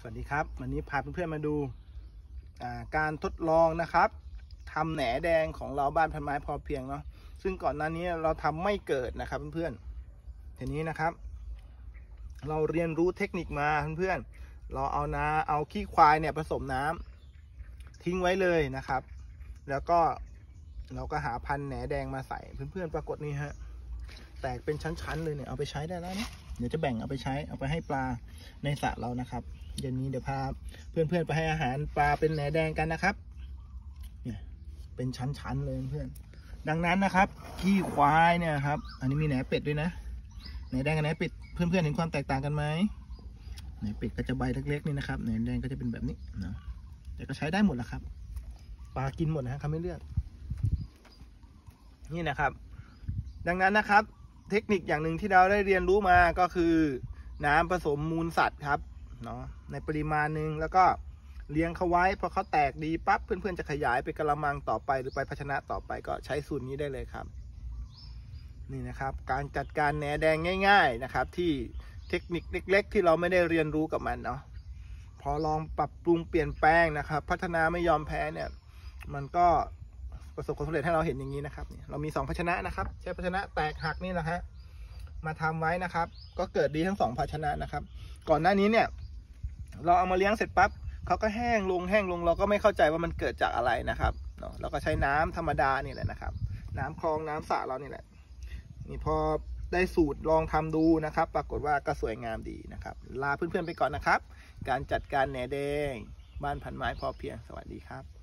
วัสดีครับวันนี้พาเพื่อนๆมาดูการทดลองนะครับทำแหนแดงของเราบ้านพันไม้พอเพียงเนาะซึ่งก่อนหน้านี้เราทำไม่เกิดนะครับเพื่อนๆทีนี้นะครับเราเรียนรู้เทคนิคมาเพื่อนๆเราเอาขี้ควายเนี่ยผสมน้ำทิ้งไว้เลยนะครับแล้วก็เราก็หาพันธุ์แหนแดงมาใส่เพื่อนๆปรากฏนี่ฮะแตกเป็นชั้นๆเลยเนี่ยเอาไปใช้ได้แล้วนะเดี๋ยวจะแบ่งเอาไปใช้เอาไปให้ปลาในสระเรานะครับเย็นนี้เดี๋ยวพาเพื่อนๆไปให้อาหารปลาเป็นแหนแดงกันนะครับเนี่ยเป็นชั้นๆเลยเพื่อนดังนั้นนะครับขี้ควายเนี่ยครับอันนี้มีแหนเป็ดด้วยนะแหนแดงกับแหนเป็ดเพื่อนๆเห็นความแตกต่างกันไหมแหนเป็ดก็จะใบเล็กๆนี่นะครับแหนแดงก็จะเป็นแบบนี้นะแต่ก็ใช้ได้หมดแหละครับปลากินหมดนะครับไม่เลือกนี่นะครับดังนั้นนะครับเทคนิคอย่างหนึ่งที่เราได้เรียนรู้มาก็คือน้ำผสมมูลสัตว์ครับเนาะในปริมาณหนึ่งแล้วก็เลี้ยงเขาไว้พอเขาแตกดีปั๊บเพื่อนๆจะขยายไปกระมังต่อไปหรือไปภาชนะต่อไปก็ใช้สูตรนี้ได้เลยครับนี่นะครับการจัดการแหนแดงง่ายๆนะครับที่เทคนิคเล็กๆที่เราไม่ได้เรียนรู้กับมันเนาะพอลองปรับปรุงเปลี่ยนแปลงนะครับพัฒนาไม่ยอมแพ้เนี่ยมันก็ประสบความสำเร็จให้เราเห็นอย่างนี้นะครับเรามี2ภาชนะนะครับใช้ภาชนะแตกหักนี่นะฮะมาทำไว้นะครับก็เกิดดีทั้ง2ภาชนะนะครับก่อนหน้านี้เนี่ยเราเอามาเลี้ยงเสร็จปั๊บเขาก็แห้งลงเราก็ไม่เข้าใจว่ามันเกิดจากอะไรนะครับเนาะเราก็ใช้น้ำธรรมดานี่แหละนะครับน้ำคลองน้ำสระเรานี่แหละนี่พอได้สูตรลองทำดูนะครับปรากฏว่าก็สวยงามดีนะครับลาเพื่อนๆไปก่อนนะครับการจัดการแหนแดงบ้านพันไม้พอเพียงสวัสดีครับ